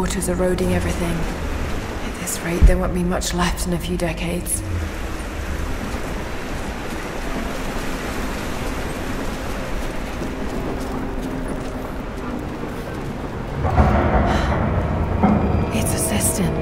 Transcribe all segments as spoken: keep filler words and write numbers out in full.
water's eroding everything. At this rate, there won't be much left in a few decades. It's a cistern.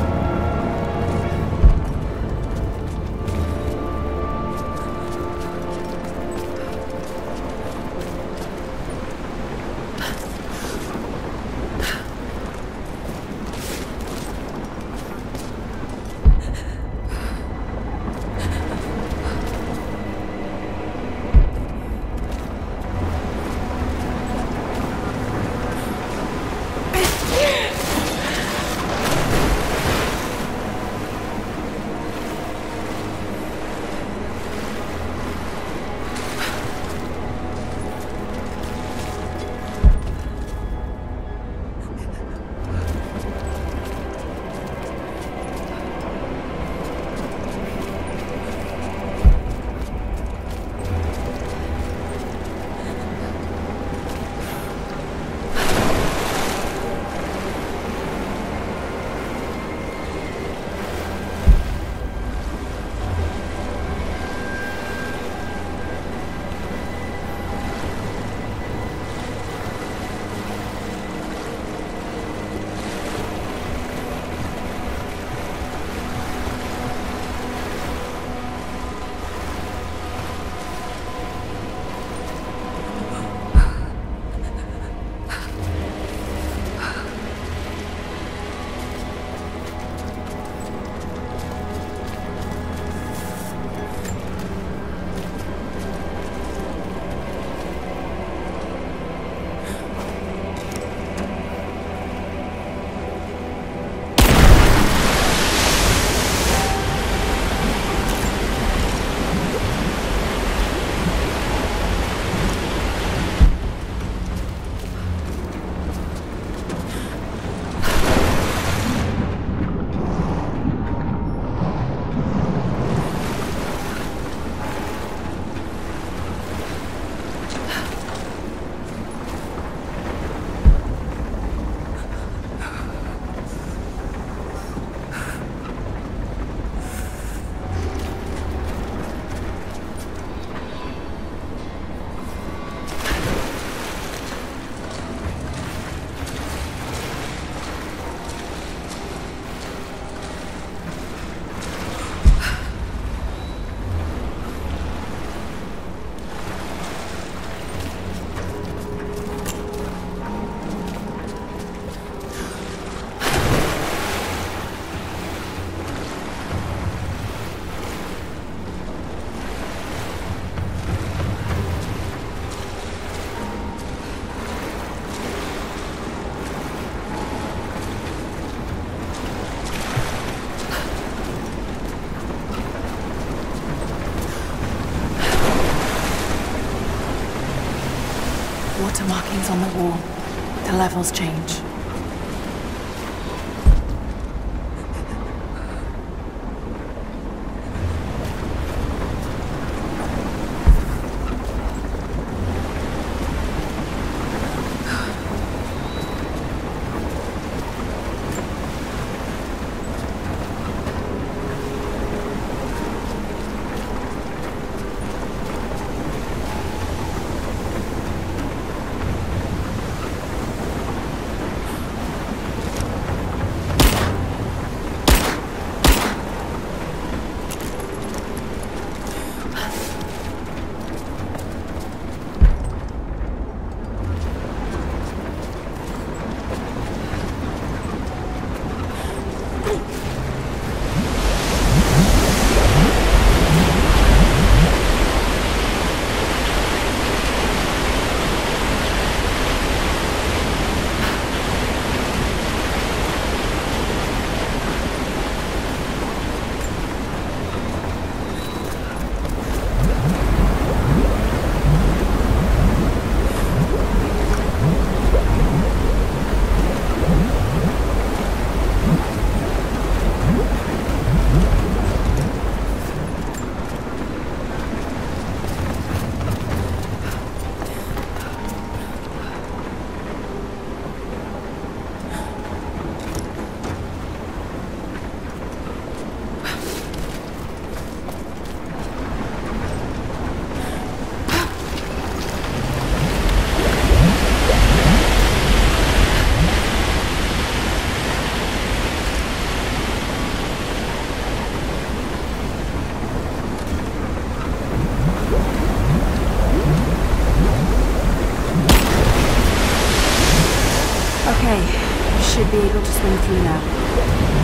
Water markings on the wall. The levels change. should be able to swing through now.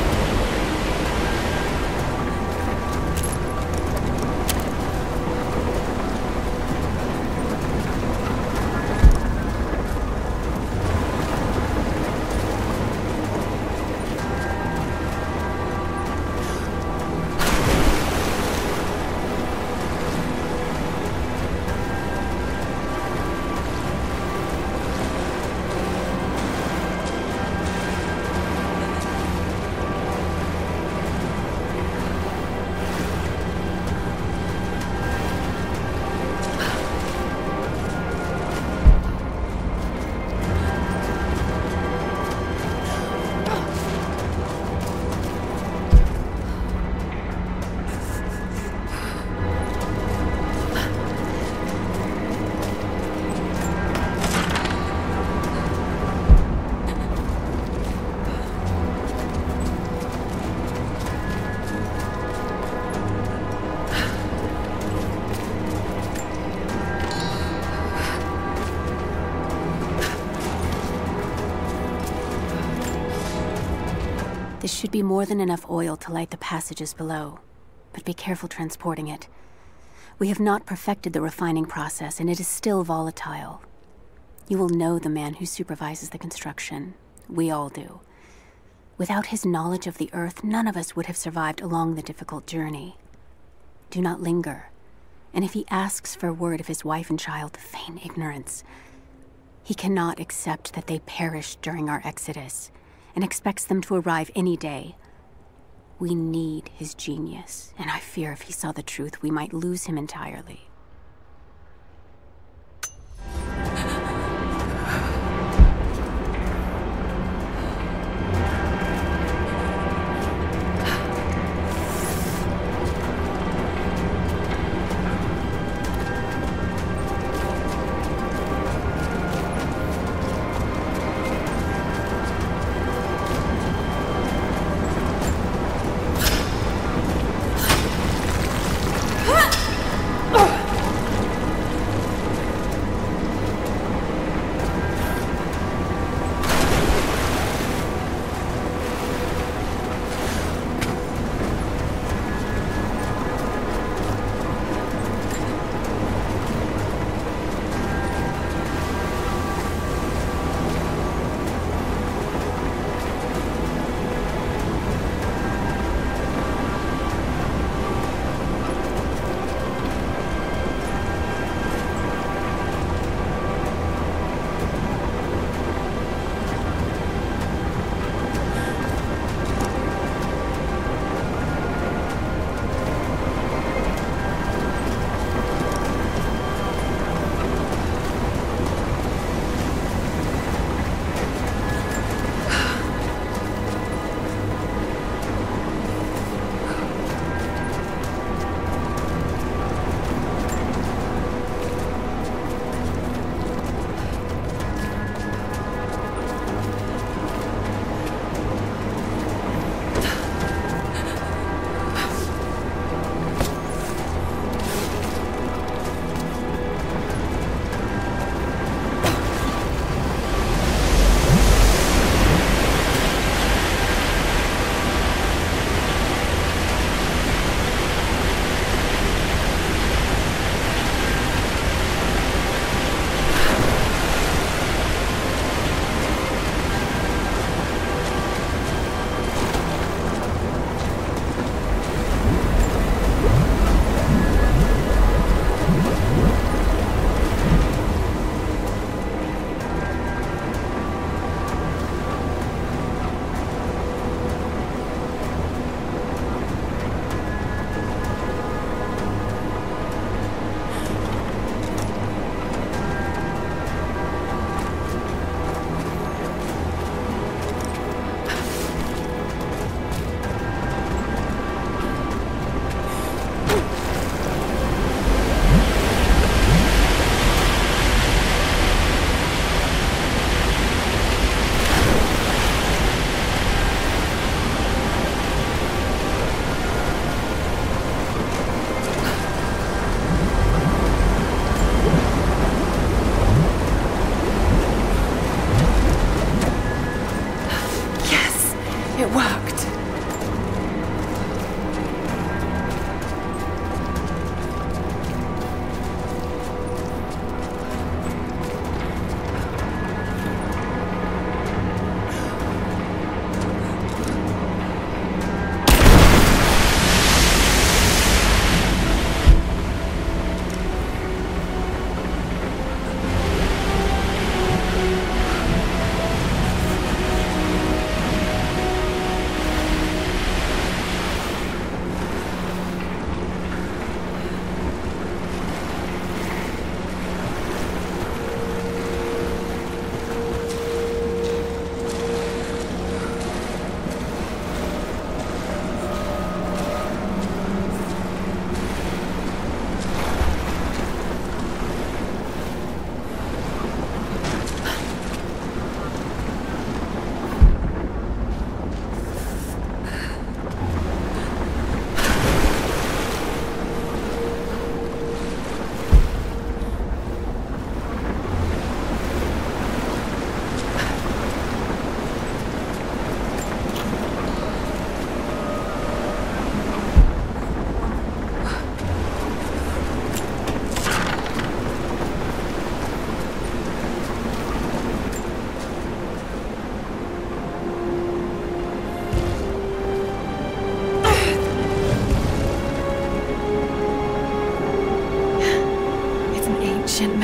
This should be more than enough oil to light the passages below, but be careful transporting it. We have not perfected the refining process, and it is still volatile. You will know the man who supervises the construction. We all do. Without his knowledge of the Earth, none of us would have survived along the difficult journey. Do not linger, and if he asks for word of his wife and child, feign ignorance. He cannot accept that they perished during our exodus, and expects them to arrive any day. We need his genius, and I fear if he saw the truth, we might lose him entirely. Ugh!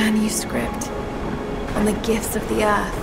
manuscript on the gifts of the earth.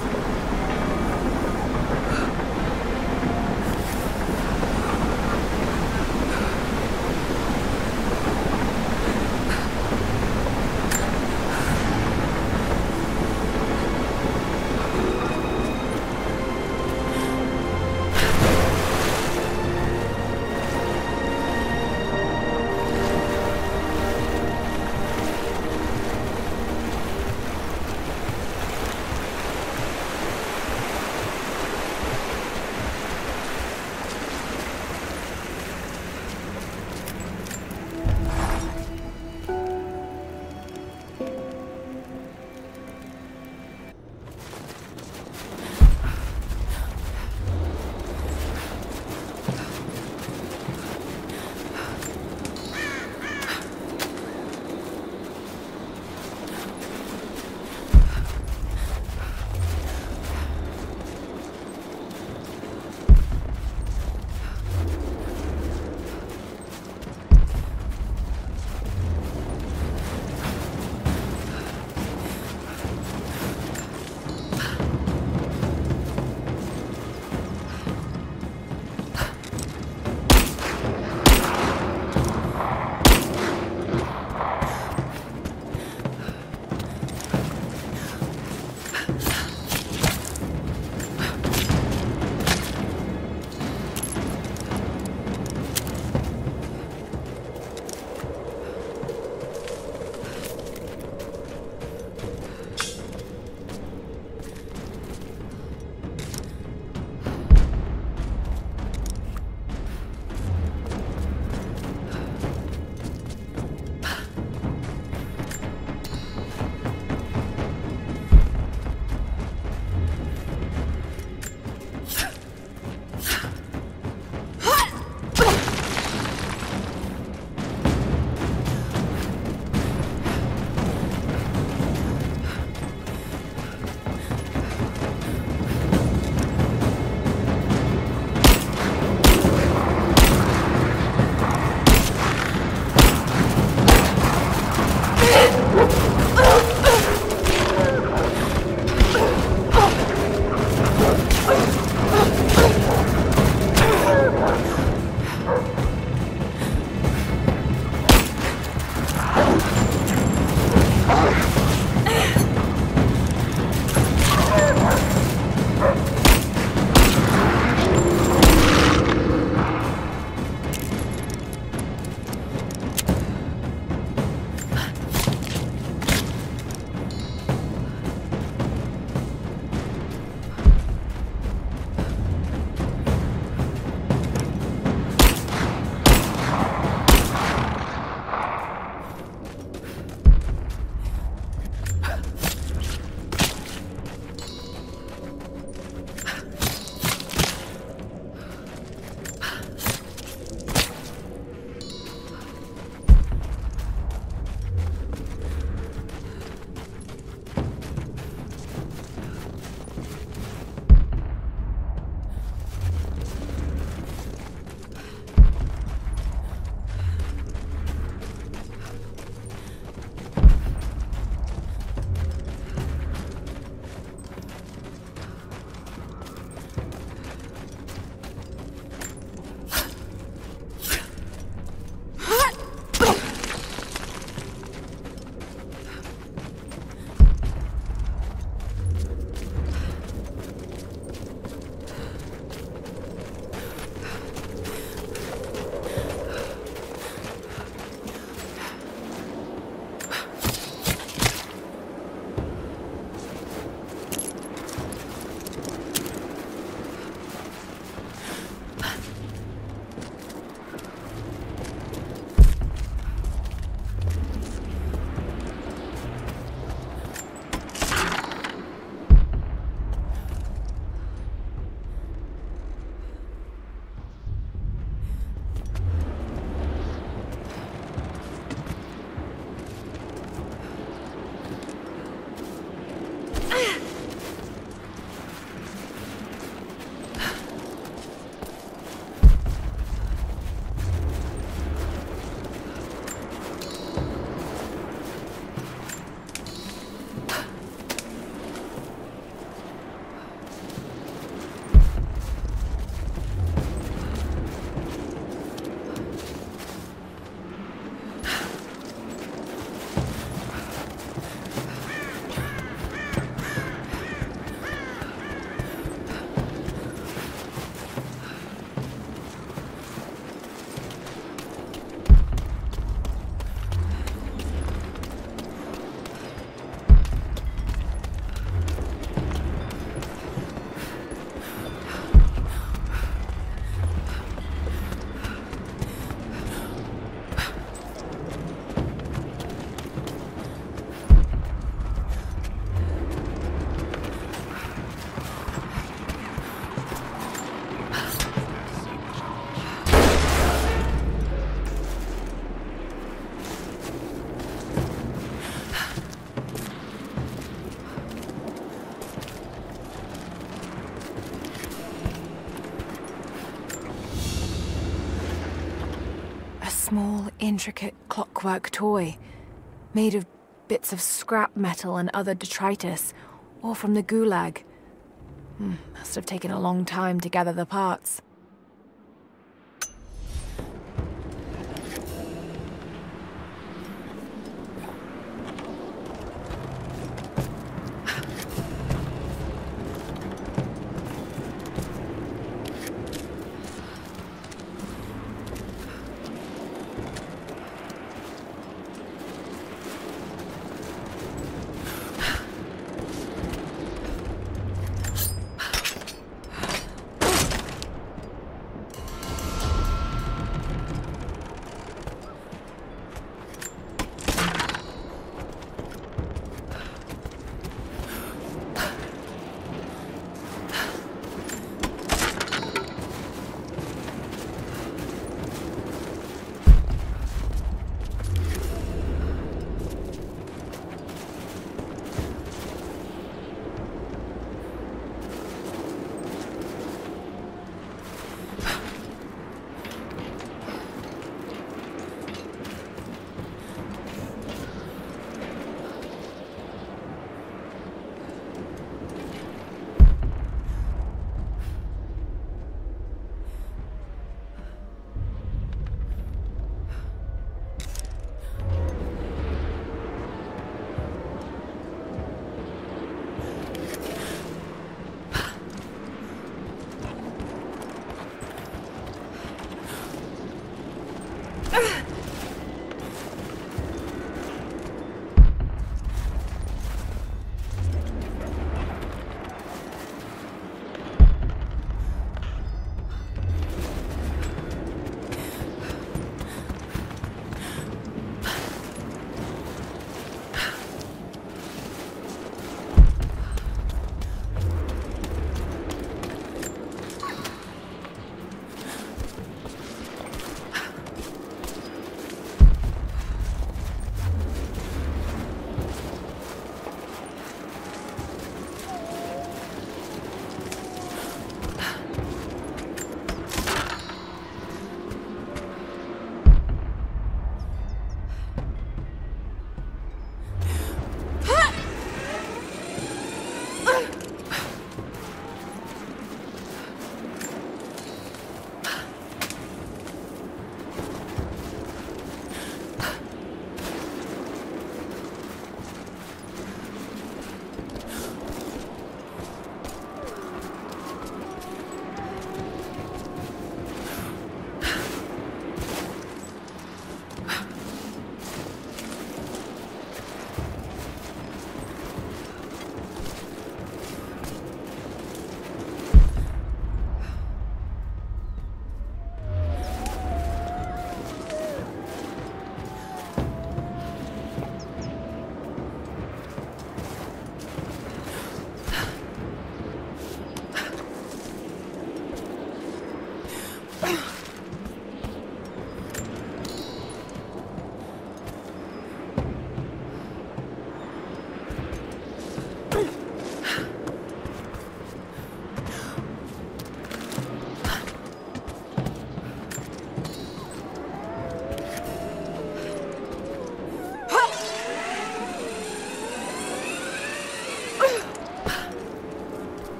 small, intricate clockwork toy, made of bits of scrap metal and other detritus, all from the gulag. Hmm, must have taken a long time to gather the parts.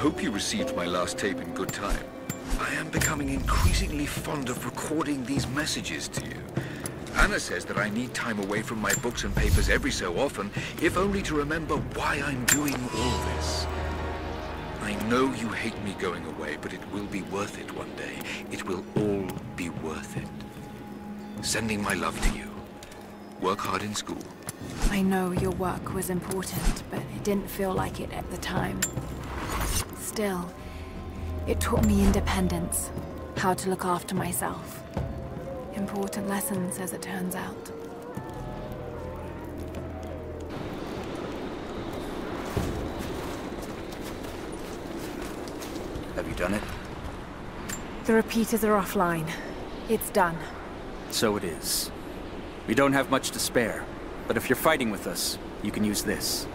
hope you received my last tape in good time. I am becoming increasingly fond of recording these messages to you. Anna says that I need time away from my books and papers every so often, if only to remember why I'm doing all this. I know you hate me going away, but it will be worth it one day. It will all be worth it. Sending my love to you. Work hard in school. I know your work was important, but it didn't feel like it at the time. Still, it taught me independence, how to look after myself. Important lessons, as it turns out. Have you done it? The repeaters are offline. It's done. So it is. We don't have much to spare, but if you're fighting with us, you can use this.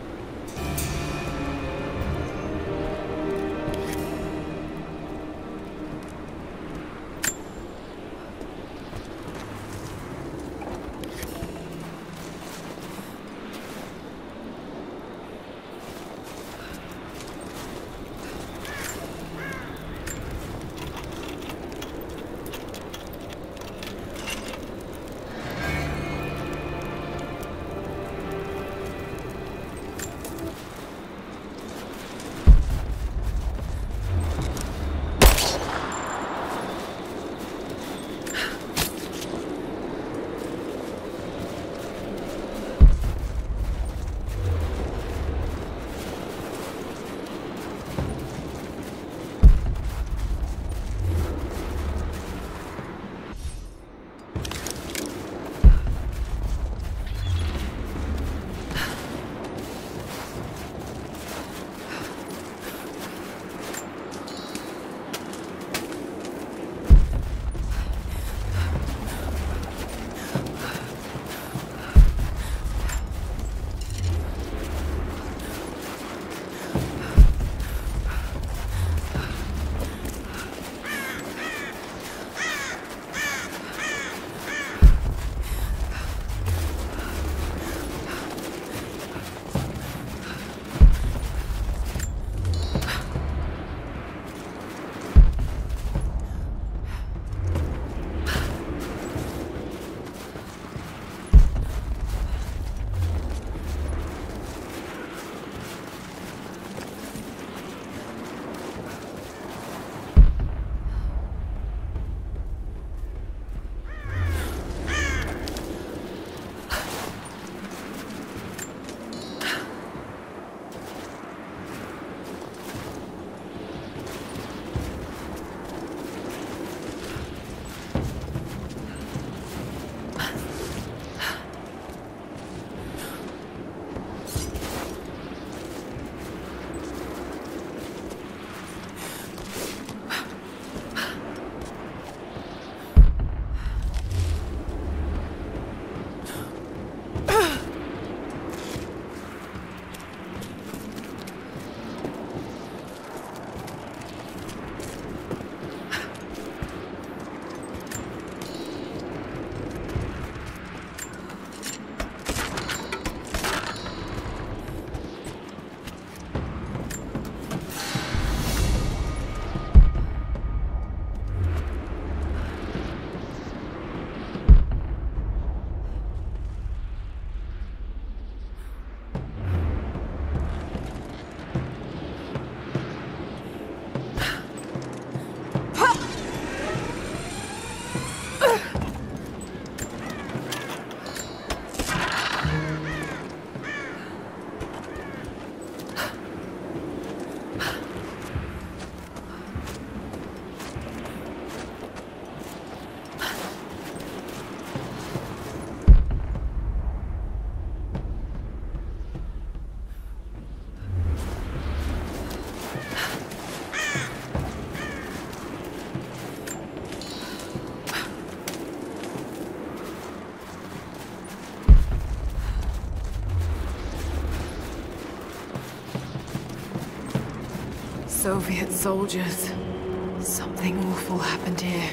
Soviet soldiers. Something awful happened here.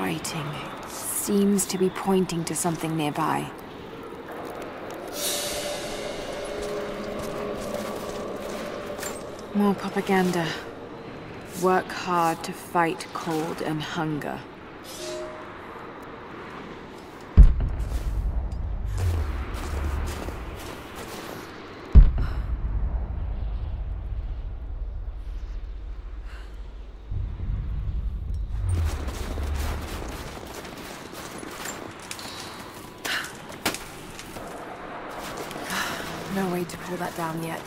writing. It seems to be pointing to something nearby. More propaganda. Work hard to fight cold and hunger. No way to pull that down yet.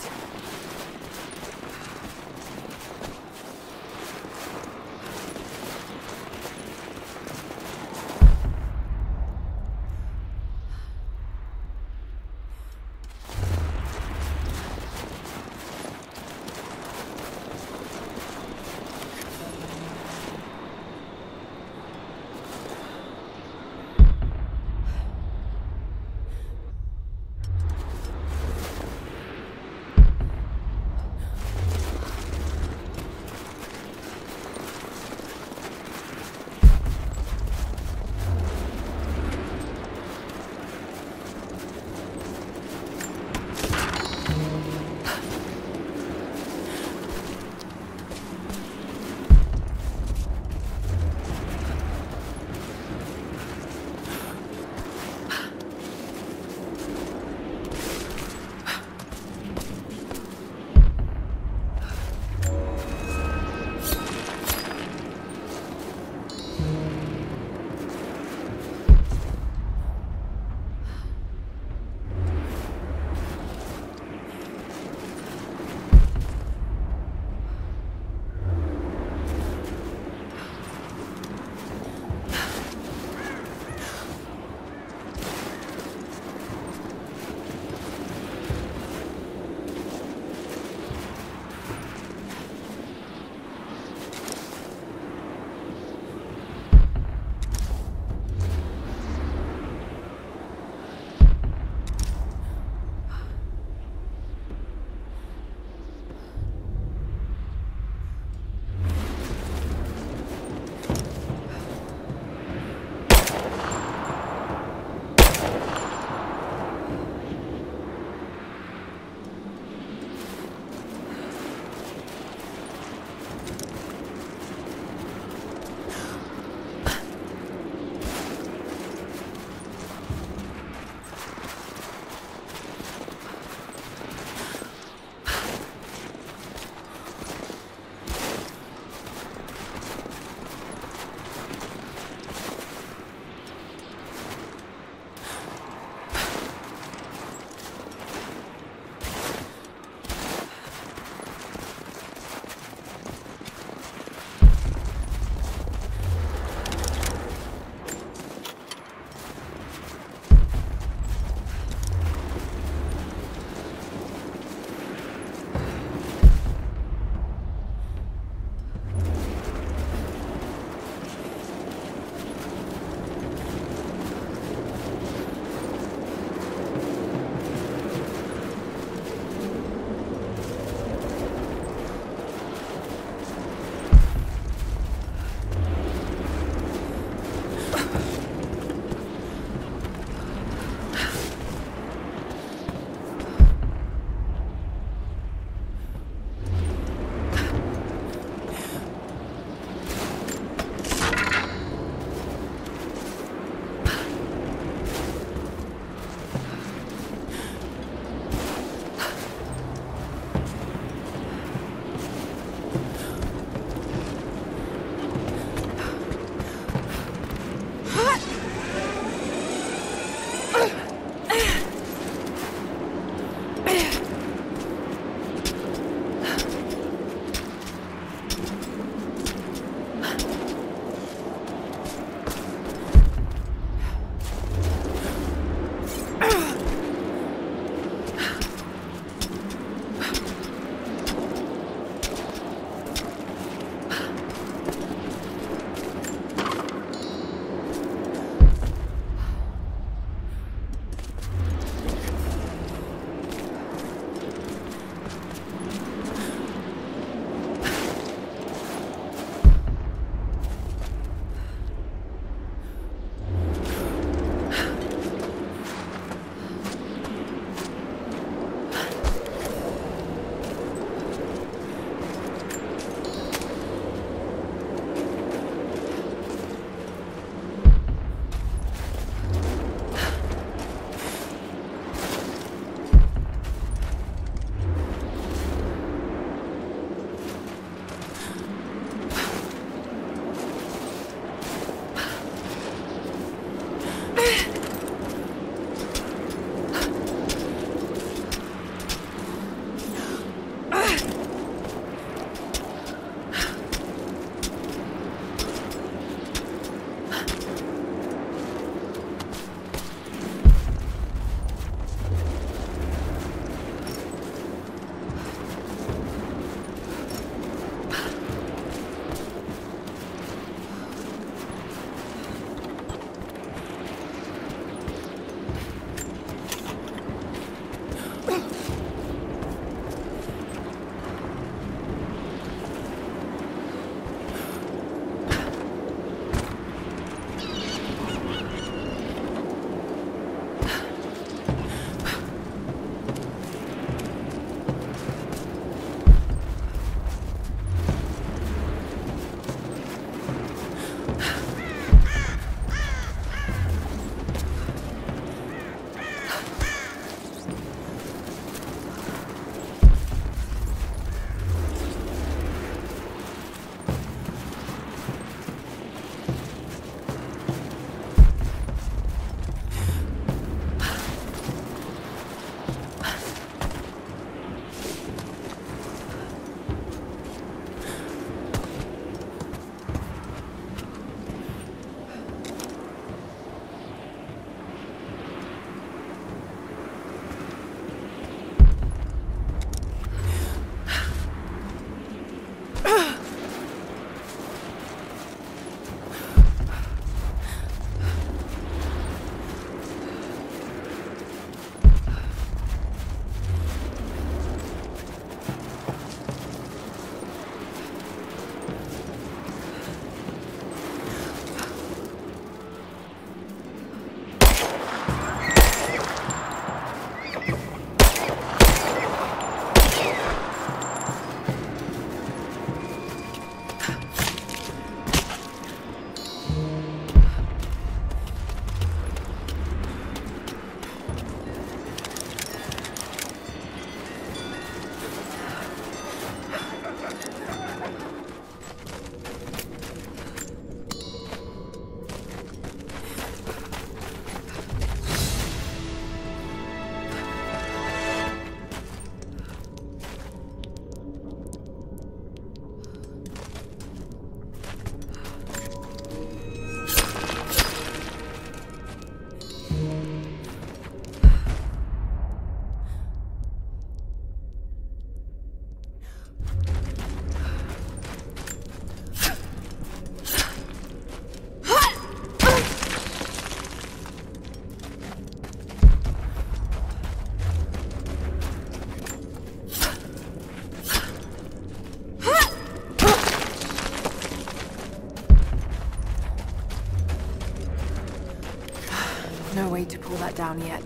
No way to pull that down yet.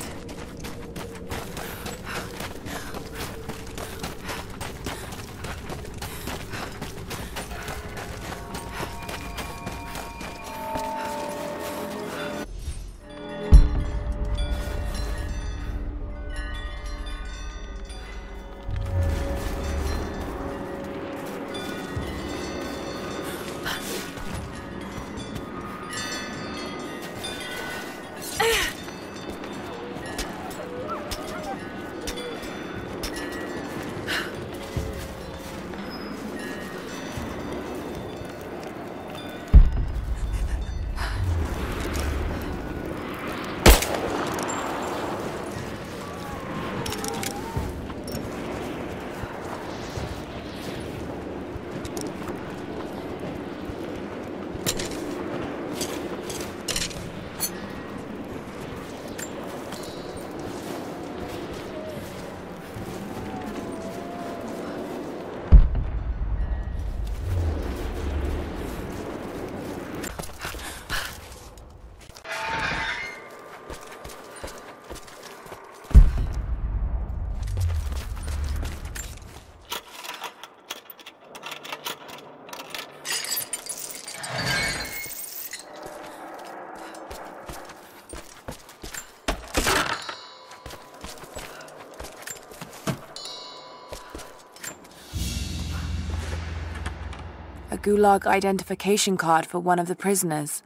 A Gulag identification card for one of the prisoners.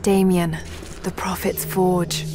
Damien, the Prophet's Forge.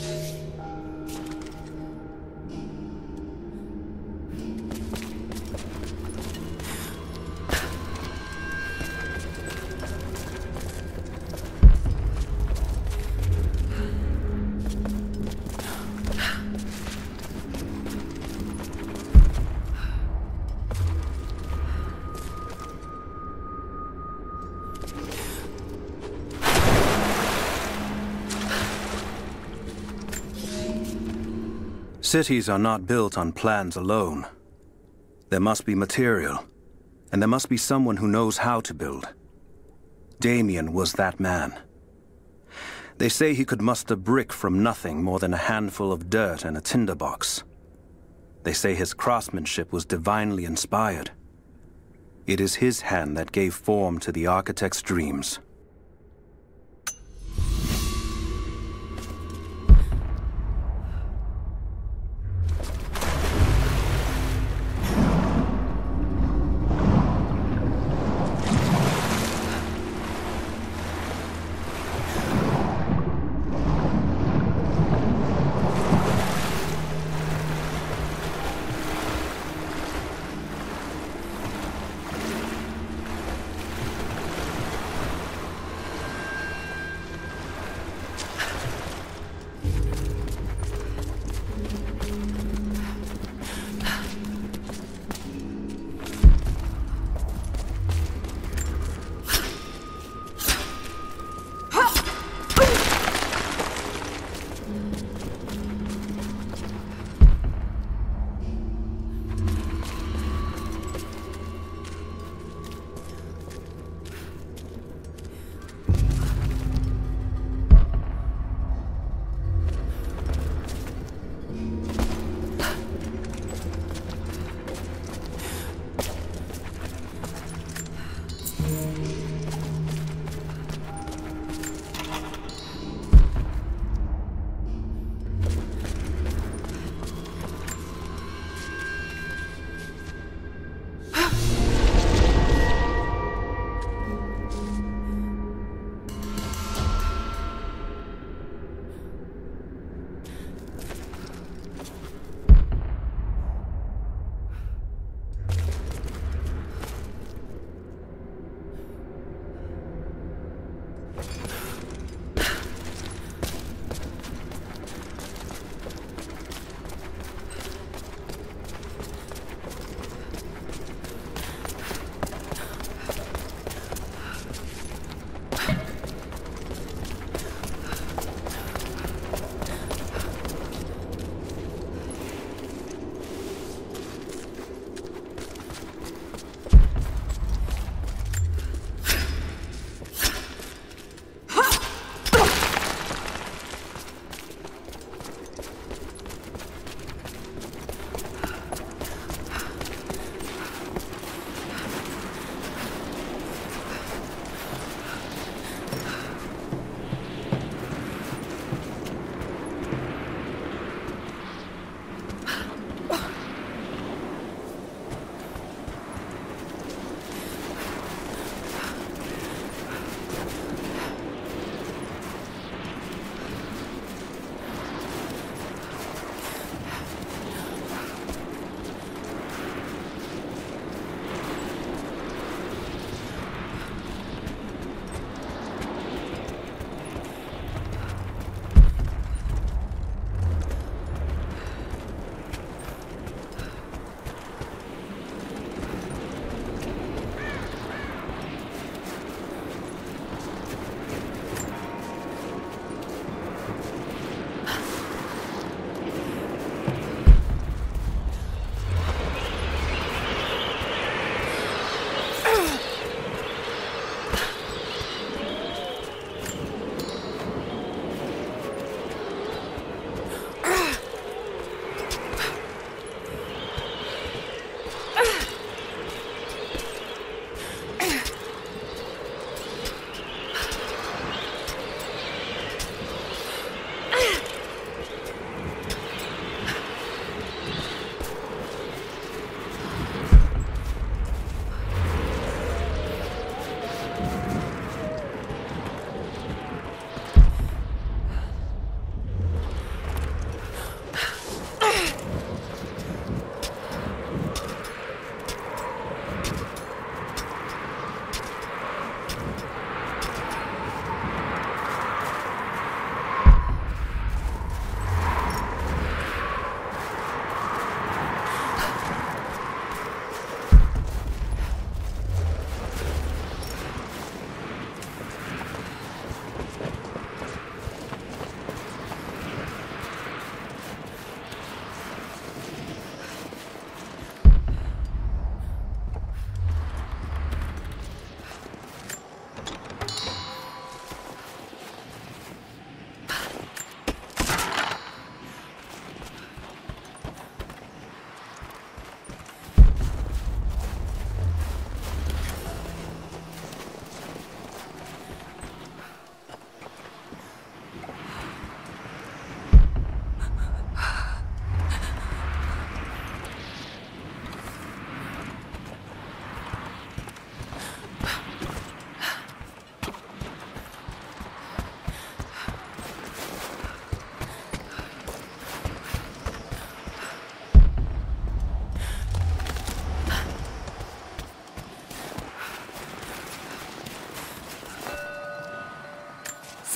Cities are not built on plans alone. There must be material, and there must be someone who knows how to build. Damien was that man. They say he could muster brick from nothing more than a handful of dirt and a tinderbox. They say his craftsmanship was divinely inspired. It is his hand that gave form to the architect's dreams.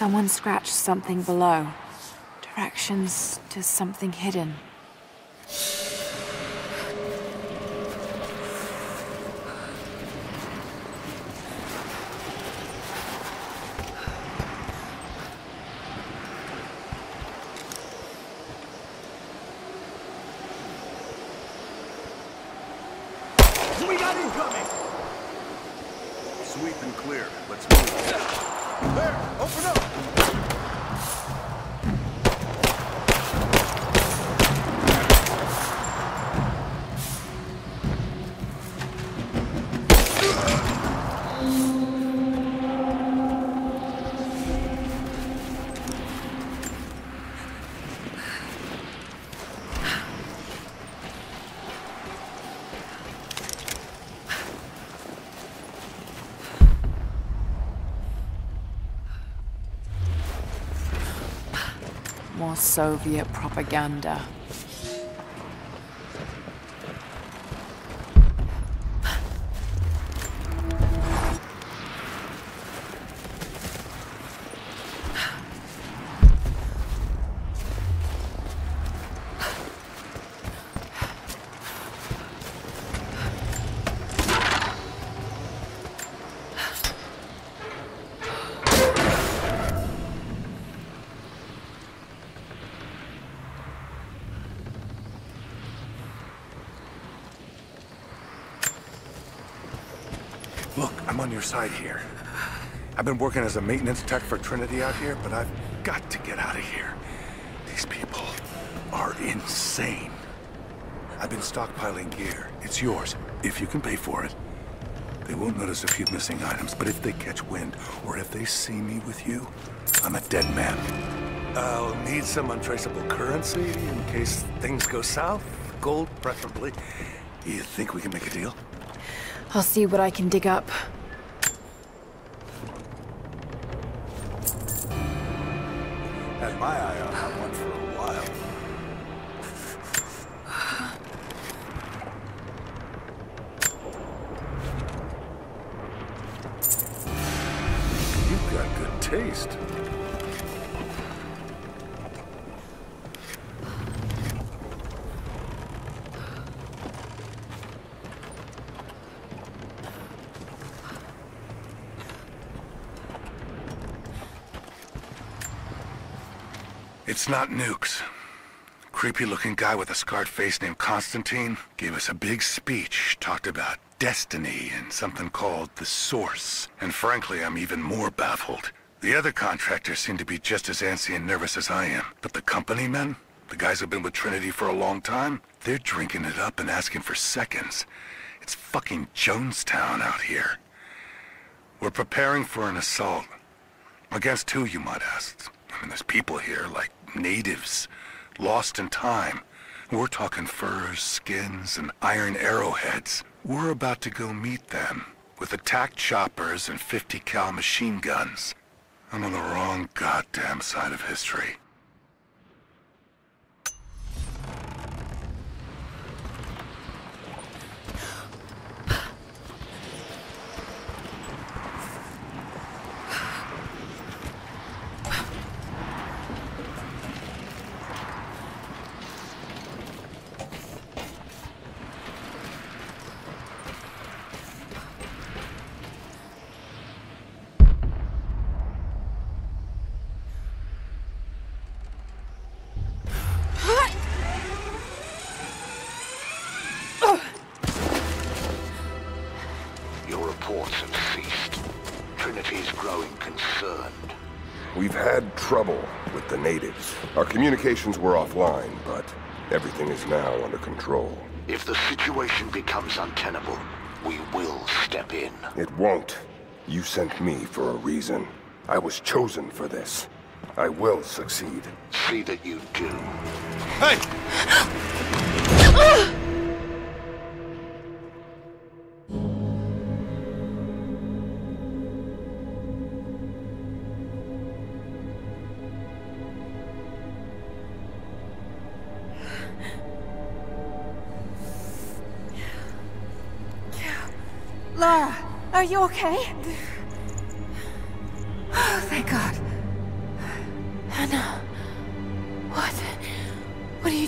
Someone scratched something below. Directions to something hidden. We got incoming! Sweep and clear. Let's move. There! Open up! More Soviet propaganda. Look, I'm on your side here. I've been working as a maintenance tech for Trinity out here, but I've got to get out of here. These people are insane. I've been stockpiling gear. It's yours, if you can pay for it. They won't notice a few missing items, but if they catch wind, or if they see me with you, I'm a dead man. I'll need some untraceable currency in case things go south. Gold, preferably. You think we can make a deal? I'll see what I can dig up. Had my eye on that one for a while. You've got good taste. It's not nukes. Creepy-looking guy with a scarred face named Constantine gave us a big speech, talked about destiny and something called the Source. And frankly, I'm even more baffled. The other contractors seem to be just as antsy and nervous as I am. But the company men, the guys who've been with Trinity for a long time, they're drinking it up and asking for seconds. It's fucking Jonestown out here. We're preparing for an assault. Against who, you might ask? I mean, there's people here, like natives, lost in time. We're talking furs, skins, and iron arrowheads. We're about to go meet them with attack choppers and fifty cal machine guns. I'm on the wrong goddamn side of history. We've had trouble with the natives. Our communications were offline, but everything is now under control. If the situation becomes untenable, we will step in. It won't. You sent me for a reason. I was chosen for this. I will succeed. See that you do. Hey! Lara, are you okay? Oh, thank God.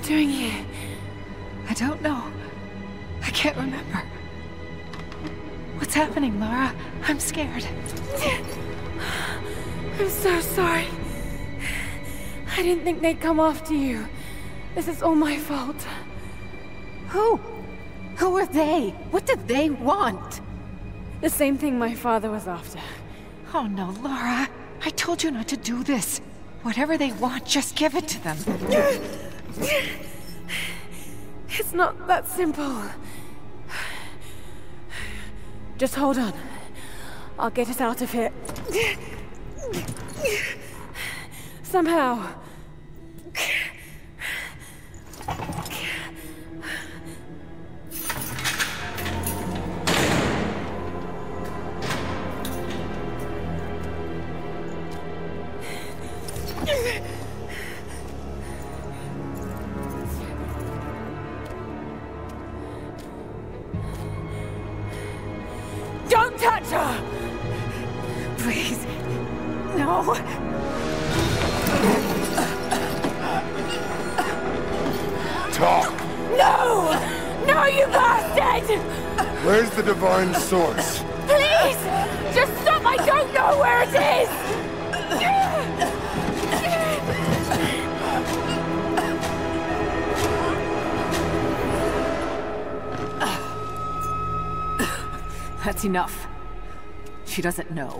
doing here? I don't know. I can't remember. What's happening, Lara? I'm scared. I'm so sorry. I didn't think they'd come after you. This is all my fault. Who? Who are they? What do they want? The same thing my father was after. Oh no, Lara. I told you not to do this. Whatever they want, just give it to them. It's not that simple. Just hold on. I'll get us out of here. Somehow. Don't touch her! Please. No. Talk! No! No, you bastard! Where's the divine source? Please! Just stop! I don't know where it is! That's enough. She doesn't know.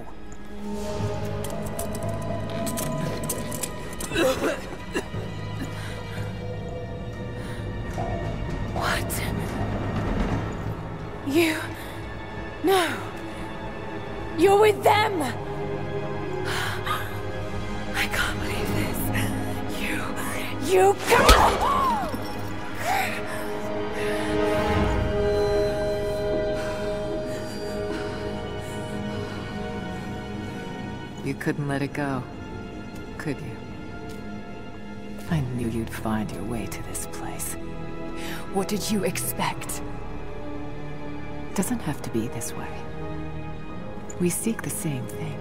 What? You... No. You're with them! I can't believe this. You... You can't... You couldn't let it go, could you? I knew you'd find your way to this place. What did you expect? It doesn't have to be this way. We seek the same thing.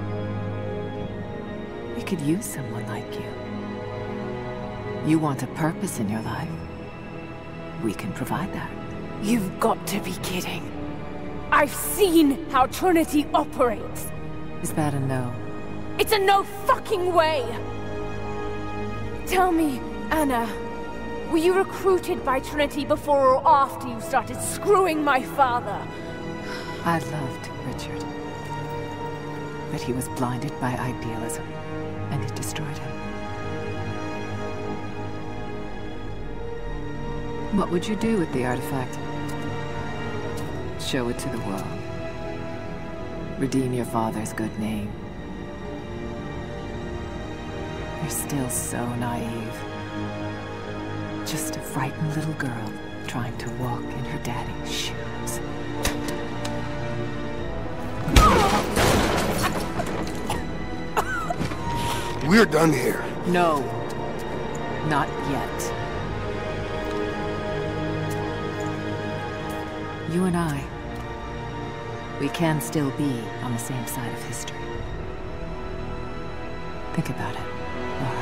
We could use someone like you. You want a purpose in your life. We can provide that. You've got to be kidding. I've seen how Trinity operates. Is that a no? It's a no fucking way! Tell me, Anna, were you recruited by Trinity before or after you started screwing my father? I loved Richard. But he was blinded by idealism, and it destroyed him. What would you do with the artifact? Show it to the world. Redeem your father's good name. You're still so naive. Just a frightened little girl trying to walk in her daddy's shoes. We're done here. No. Not yet. You and I, we can still be on the same side of history. Think about it, Lara.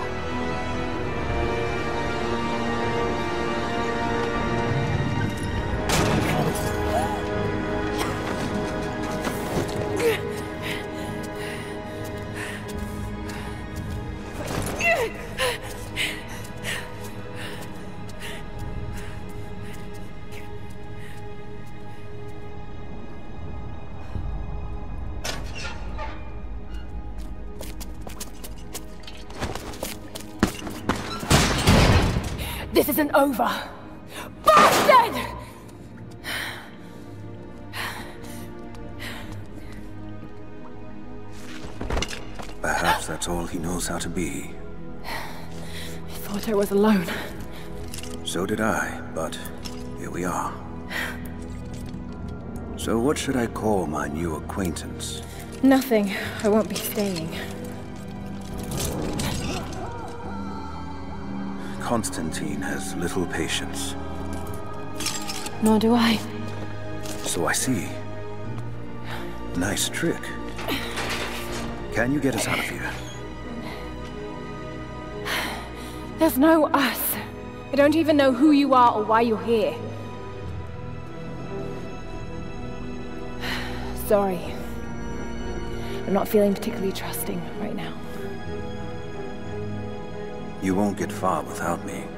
This isn't over. Bastard! Perhaps that's all he knows how to be. I thought I was alone. So did I, but here we are. So what should I call my new acquaintance? Nothing. I won't be staying. Constantine has little patience. Nor do I. So I see. Nice trick. Can you get us out of here? There's no us. I don't even know who you are or why you're here. Sorry. I'm not feeling particularly trusting right now. You won't get far without me.